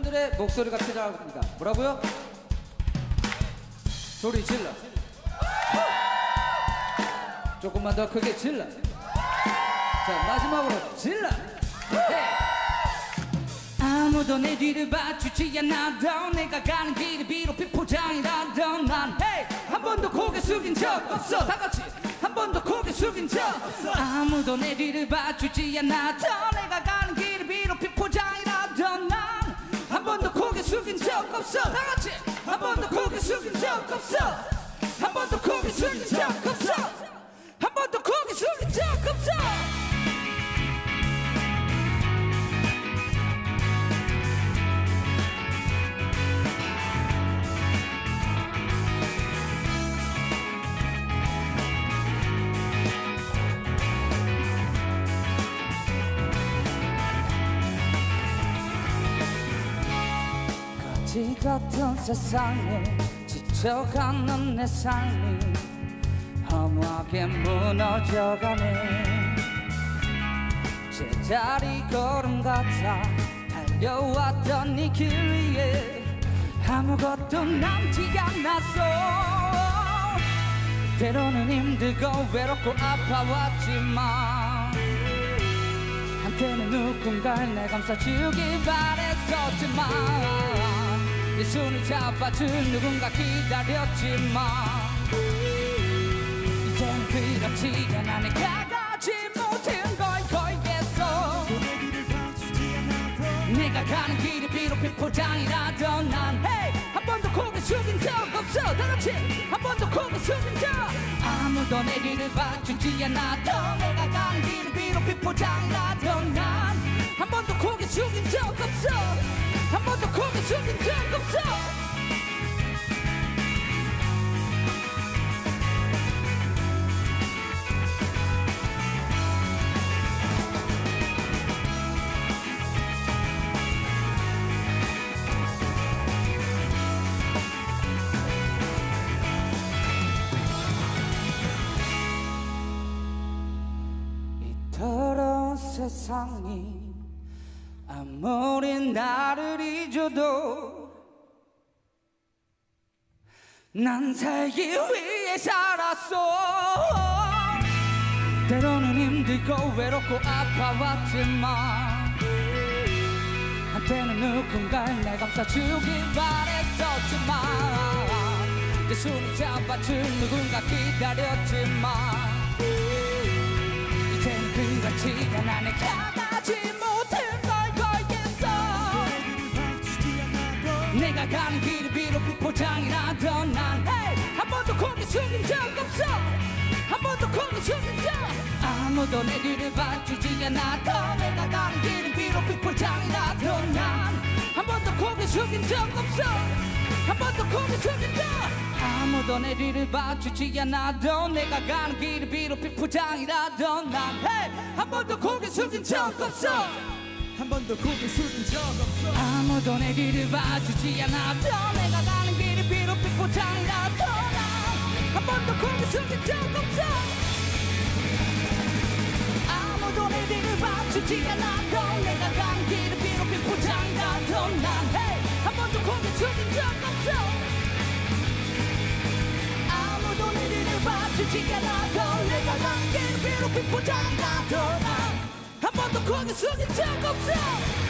팬들의 목소리가 필요합니다. 뭐라고요? 소리 질러. 조금만 더 크게 질러. 자, 마지막으로 질러. 아무도 내 뒤를 봐주지 않아도 내가 가는 길이 비록 포장이라도 난 한 번도 고개 숙인 적 없어. 다 같이 한 번도 고개 숙인 적 없어. 아무도 내 뒤를 봐주지 않아도 내가 가는 길이 비록 포장이라도 난 한 번도 고개 숙인 적 없어. 다 같이 한 번도 고개 숙인 적 없어. 한 번도 고개 숙인 적 없어. 한 번도 고개 숙인 적 없어. 거지 같은 세상에 지쳐가는 내 삶이 허무하게 무너져가네. 제자리 걸음 같아 달려왔던 이 길 위에 아무것도 남지 않았어. 때로는 힘들고 외롭고 아파왔지만 한때는 누군가를 내 감싸주길 바랬었지만 내 손을 잡아준 누군가 기다렸지만 이제는 그렇지 않아. 내가 가지 못한 걸 걸겠어. 내가 가는 길이 비록 비포장이라도 난 한 번도 고개 숙인 적 없어. 다같이 한 번도 고개 숙인 적. 아무도 내 길을 봐주지 않아도 내가 가는 길이 비록 비포장이라도 난 한 번도 고개 숙인 적 없어. 한 번도 고개 숙인 적 없어. 이 더러운 세상이 아무리 나를 잊어도 난 살기 위해 살았어. 때로는 힘들고 외롭고 아파왔지만 한때는 누군가를 날 감싸주길 바랬었지만 내 손을 잡아준 누군가 기다렸지만 이제는 그렇지 않아. 내가 가지 못한 걸 걸겠어. 내가 가는 길이 비록 비포장이라도 난 한 번도 고개 숙인 적 없어. 한 번도 고개 숙인 적. 아무도 내 뒤를 봐주지 않아도 내가 가는 길이 비록 비포장이라도 난 한 번도 고개 숙인 적 없어. 한 번도 고개 숙인 적. 아무도 내 뒤를 봐주지 않아도 내가 가는 길이 비록 비포장이라도 난 한 번도 고개 숙인 적 없어. 한 번도 고개 숙인 적 없어. 아무도 내 뒤를 봐주지 않아도 내가 가는 길이 비록 비포장이라도 난 한 번도 고개 숙인 적 없어. 아무도 내 뒤를 봐주지 않아도 내가 가는 길이 비록 비포장이라도 난 한 번도 고개 숙인 적 없어. 아무도 내 뒤를 봐주지 않아도 내가 가는 길이 비록 비포장이라도 난 한 번도 고개 숙인 적 없어.